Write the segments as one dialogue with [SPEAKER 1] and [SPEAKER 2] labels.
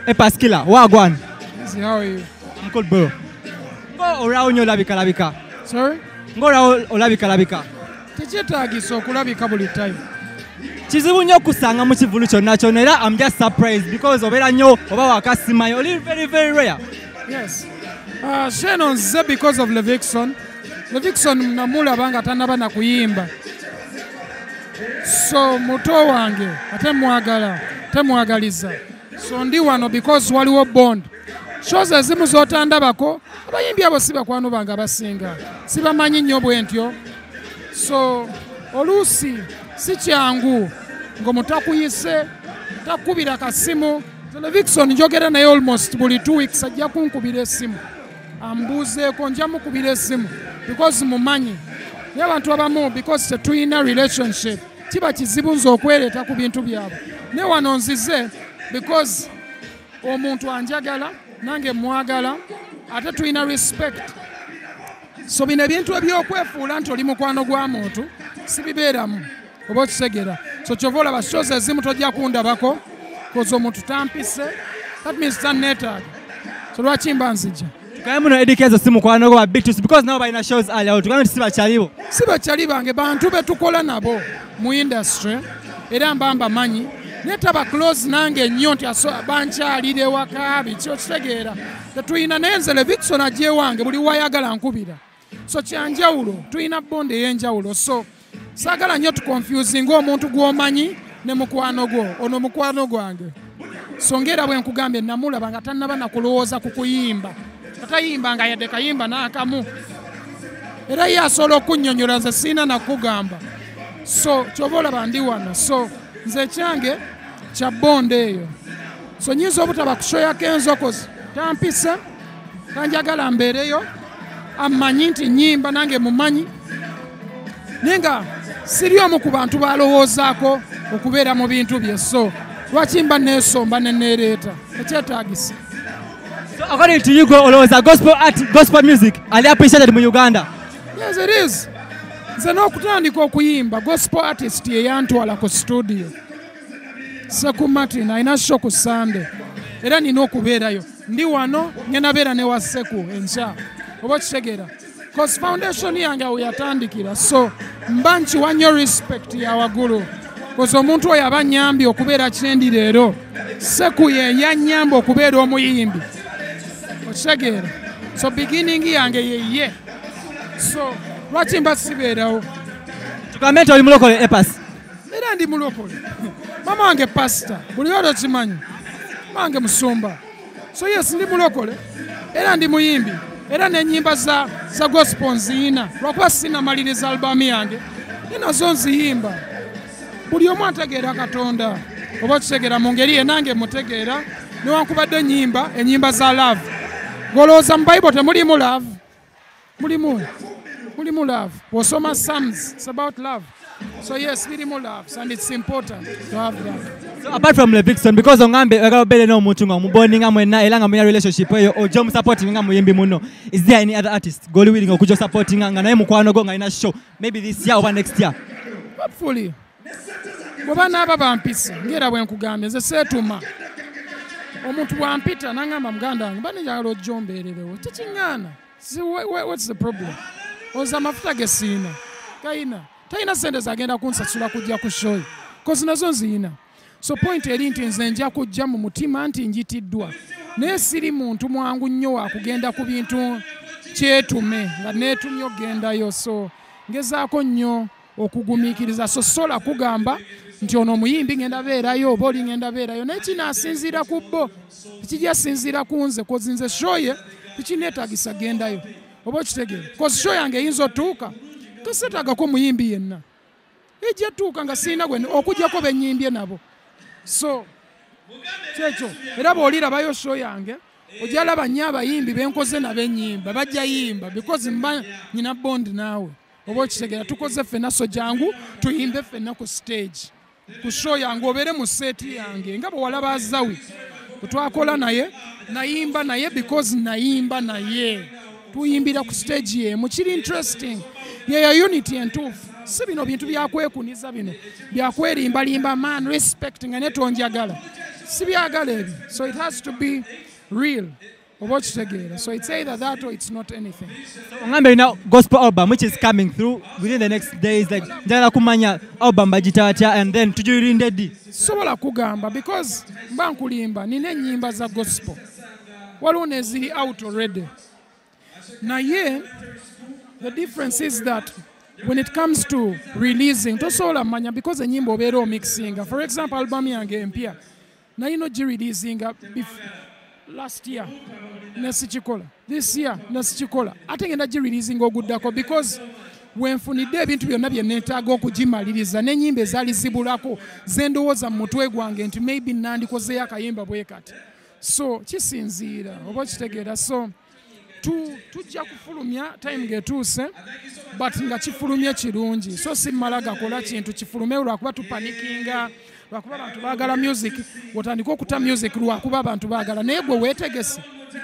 [SPEAKER 1] Epaskila, wagwan.
[SPEAKER 2] How are you?
[SPEAKER 1] I'm good, bro. Go around your labika.
[SPEAKER 2] Sorry?
[SPEAKER 1] Go around labika.
[SPEAKER 2] Tekyetaagisa okulabika buli time.
[SPEAKER 1] Kizibu nnyo kusanga mu kivulu kyonna kyonna era I'm just surprised because obeera nnyo oba wakasimayo oli very very rare.
[SPEAKER 2] Yes. Shannon nze because of Levixon. Levixon namulaba nga tannaba na kuyimba. So muto wange ate mwagala temwagaliza. So ndi wano because waliwo bond. Shows ezimu z'otandabako abayimbi abo si bakwano bange abasinga. Sibamanyi nnyo bwe ntyo. So oluusi si kyangu ng'omutakuyise takubira kasimu. Levixon njogera naye almost buli 2 weeks ajja kunkubira essimu. Ambuuzeeko nja mukubira essimu because mumanyi. Naye abantu abamu because tetulina relationship kiba kizibu nze okwereeta ku bintu byabwe. Ne wano nzize because omuntu anjagala nange mwagala ate tulina respect. So bino ebintu ebyokwefuula nti oli mukwano gwa muntu sibibeeramu oba okitegera. So kyova olaba shows ezimu tojja kundabako koza omuntu tampise that means tanneetaaga. So lwaki mba nzija
[SPEAKER 1] Kaya muno edikezo si mukwano gwa big twist because now balina shows ali out. Tukana si bakyalibo.
[SPEAKER 2] Si bakyali bange bantu betukola nabo mu industry era mbamba manyi netaba close nange nnyo nti bankyalire waka biki okitegeera. Tetulina nenze Levixon ajje wange buli wayagala nkubira. So kyanjawulo tulina bonde ey'enjawulo. So saagala nnyo tuconfusing omuntu gw'omanyi ne mukwano gwo ono mukwano gwange. So ngera bwe nkugambye namulaba nga tannaba na kulowooza ku kuyimba. Atayimba nga yadde kayimba n'akamu. Era ye asobola okunnyonnyola nze siina nakugamba. So kyova olaba ndi wano. So nze kyange kya bonde eyo. So nyinza obutaba kushoyako enzokozi tampise kanjagala mbeereyo amanyi nti nnyimba nange mumanyi naye nga siri omu ku bantu balowoozaako okubeera mu bintu bye. So lwaki mba neesomba ne neereeta ekyetaagisa.
[SPEAKER 1] So according to you, olowooza gospel music ali appreciated mu Uganda?
[SPEAKER 2] Yes, it is. Nze n'okutandika okuyimba gospel artist ye yantwala ku studio. Seku Martin ayina show ku Sunday. Era nina okubeerayo. Ndi wano ngenda beera ne wa Seku enkya. Oba kitegeera. Cause foundation yange awo yatandikira. So mba nkiwa nnyo respect ya waggulu. Cause omuntu oyo aba nnyambye okubeera kyendi leero. Seku ye yannyamba okubeera omuyimbi. Okitegeera. So beginning yange ye. So lwaki mba sibeerawo.
[SPEAKER 1] Tugambe nti oli mulokole Epas.
[SPEAKER 2] Era ndi mulokole. Mama wange pastor. Buli odo kimanyi. Mama wange musumba. So yes ndi mulokole. Era ndi muyimbi. Era n'ennyimba za gospel nziyina. Lwakuba sina maliriza album yange. Ninazo nziyimba. Buli omu ategeera Katonda. Oba kitegeera mu ngeri ye nange mutegeera. Newankubadde ennyimba za love. Golooza mu Bible temulimu love. Mulimu love. Osoma Psalms, it's about love. So yes, mulimu love, and it's important to have that.
[SPEAKER 1] So apart from Levixon, because ongambe wagabele no muntu nga mubondi nga mwena elanga mwena relationship eyo ojo supporting nga muyimbi muno, is there any other artist goli willing okujo supporting nga naye mukwano go nga ina show maybe this year or next year?
[SPEAKER 2] Hopefully. Bw'oba n'aba bampisa ngera bwe nkugambye nze seetuma omuntu bwampita nangamba muganda wange banjagala ojjo mbeererewo tekiŋŋaana. What's the problem? Oza amafuta ge siina talina sente zagenda kunsasula kujja ku show kozi nazo nziyina. So point eri nti nze nja kujja mu mutima nti njitiddwa naye siri muntu mwangu nnyo wakugenda ku bintu kyetume nga neetumye okgendayo. So ngezaako nnyo okugumiikiriza. So sola kugamba nti ono omuyimbi ngenda beerayo oba oli ngenda beerayo naye kinaasinziira ku bo tekijjasinziira ku nze kozi nze show ye tekineetaagisa gendayo oba okitegeera kozi show yange eyinza otuuka toseetaagako muyimbi yenna ejja tuuka nga sirina gwe okugyako benyimbye nabo. So kyekyo era bw'olirabayo show yange ojja laba nnyo abayimbi benkoze nabo ennyimba bajja yimba because mba nyina bond naawe oba okitegeera tukoze ffenna. So jangu tuyimbe ffenna ku stage ku show yange obeere mu seeti yange nga bwe walaba Azawi twakola naye nayimba naye because nayimba naye tuyimbira ku stage ye mukiri interesting ye unity entuufu. Si bino bintu byakwekuniza bino byakwerimbalimba man respect nga netonjagala sibyagala ebyo. So it has to be real. So it's either that or it's not anything.
[SPEAKER 1] Ongambe now gospel album which is coming through within the next days, like njagala kumanya album bagitata, and then tujulinde di.
[SPEAKER 2] Sobola kugamba because mba nkulimba nina ennyimba za gospel. Waliwo neziri out already. Naye the difference is that when it comes to releasing, tosobola manya because ennyimba obeera omixinga. For example, album yange empya nayino gireleasinga last year nesikikola, this year nesikikola, ate ngenda gireleasing oguddako because wenfunidde ebintu byonna bye neetaaga okugimaliriza n'ennyimba ezaali zibulako zendowooza mu mutwe gwange nti maybe nandikozeyo akayimba bwe kati. So kisinziira oba kitegeera. So tujja kufulumya time ng'etuuse but nga kifulumye kirungi. So simmala gakola kintu kifulume lwakuba tupanikinga, lwakuba abantu baagala music, otandika okuta music lwakuba abantu baagala, naye gwe weetegese.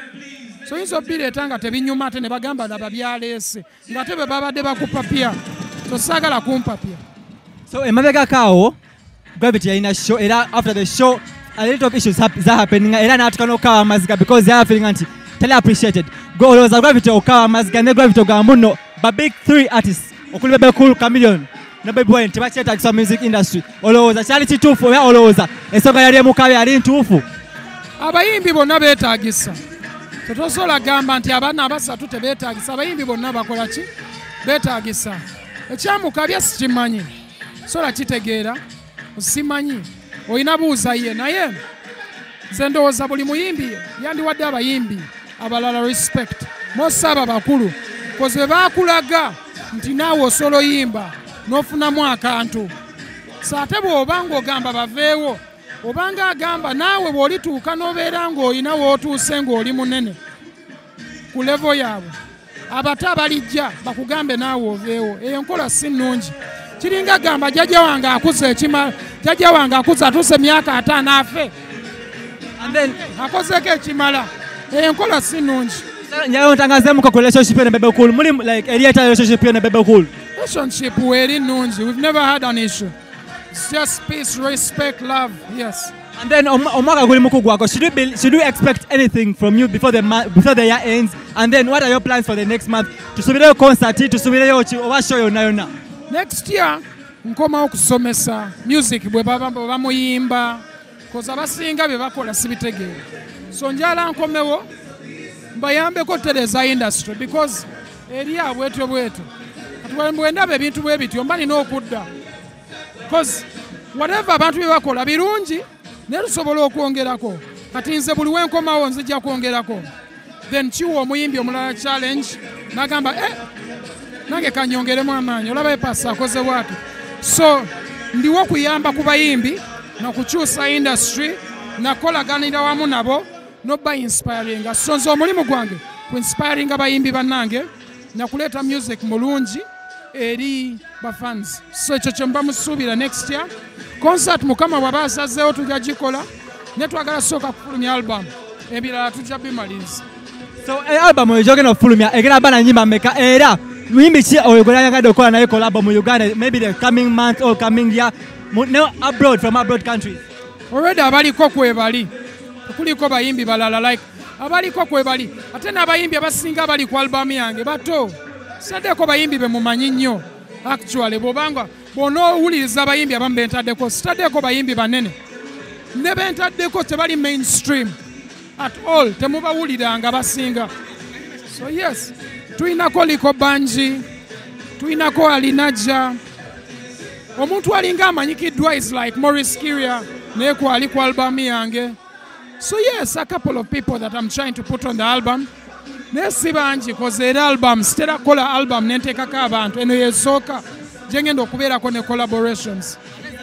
[SPEAKER 2] So yinza obbireeta nga tebinyuma ate ne bagamba naba byaleese ng'ate bwe babadde bakupapya. So saagala kumpapya.
[SPEAKER 1] So emabegako awo Gravity yalina show, era after the show a lot of issues za happening, era n'atuka n'okukawa amaziga because they are feeling anti tali appreciated. Go olowooza Gravity okukawa amaziga ne Gravity ogamba muno ba big 3 artists okuli Bebe Cool, Chameleone ne Baby Wine tebakyetaagisa music industry. Olowooza kyali kituufu oba olowooza ensonga yali emukabe yali ntuufu?
[SPEAKER 2] Abayimbi bonna beetaagisa. Tosobola gamba nti abaana abasatu tebeetaagisa. Abayimbi bonna bakola ki? Beetaagisa. Ekyamukabya sikimanyi, sola kitegeera, simanyi, olina buuza ye. Naye nze ndowooza buli muyimbi yandiwadde abayimbi abalala respect mosaaba bakulu koze bwe baakulaga nti naawe osobola oyimba n'ofunamu akantu. So ate bw'oba ng'ogamba baveewo, obanga agamba naawe bw'olituuka n'obeera ng'olina w'otuuse ng'oli munene ku levo yaabwe, abato abalijja bakugambe naawe oveewo. Eyo nkola si nnungi. Kiringa gamba jjajja wange akuze ekimala, jjajja wange akuze atuuse emyaka 5 afe
[SPEAKER 1] And then
[SPEAKER 2] akozeko ekimala. Eyo nkola si nnungi.
[SPEAKER 1] nyayo ntangazeemuko ku relationship ne Bebe Cool, muli like erieta relationship ne Bebe Cool?
[SPEAKER 2] Relationship weeri nnungi. We've never had an issue. It's just peace, respect, love. Yes.
[SPEAKER 1] And then omwaka guli mukugwako, should we expect anything from you before the year ends? And then what are your plans for the next month? Tusubireyo concert, tusubireyo oba show yonna yonna?
[SPEAKER 2] Next year nkomawo kusomesa music bwe bamuyimba koza abasinga bye bakola sibitegeera. So njala nkomewo mbayambeko tereza industry because eri abwetyo bwetu kati bwendaba ebintu bwe bityo mba nina okudda because whatever abantu bye bakola birungi naye tusobola okwongerako. Kati nze buli wenkomawo nzijja kwongerako. Then kiwa omuyimbi omulala challenge nagamba nange kanyongeremu amaanyi, olaba epasa akoze bwatu. So ndiwo kuyamba ku bayimbi nakukyusa industry nakolaganira wamu nabo noba inspiring. So nze omulimu gwange ku inspiring abayimbi bannange nakuleeta music mulungi eri bafans. So ekyo kye mba musuubira next year. Concert mukama bw'aba asazeewo tujja gikola ne twagala sooka kufulumya album, ebirala tujja bimaliriza.
[SPEAKER 1] So album oyo gyogenda okufulumya egenda bba na nnyimba mmeka, era muyimbi ki oyo gwe yayagadde okukola naye collabo mu Uganda maybe the coming month or coming year abroad, from abroad countries?
[SPEAKER 2] Already abaliko kwebali kuliko bayimbi balala like abaliko kwebali ate n'abayimbi abasinga abali ku album yange bato sitaddeko bayimbi be mumanyi nnyo. Actually bw'obanga bw'onoowuliriza abayimbi abamu bentaddeko sitaddeko bayimbi banene ne bentaddeko tebali mainstream at all, temubawuliranga basinga. So yes, tuinako Liko Banji, tuinako Alinaja, omuntu alinga amanyikiddwa is like Maurice Kiria naye kwali ku album yange. So yes, a couple of people that I'm trying to put on the album. Naye si bangi koze era album sitera kola album nenteekako abantu, eno yesooka gye ngenda okubeerako ne collaborations.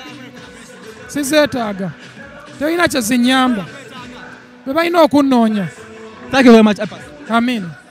[SPEAKER 2] Sizeetaaga, terina kye zinyamba, bwe balina okunnoonya.
[SPEAKER 1] Thank you very much, Epas.
[SPEAKER 2] Amen.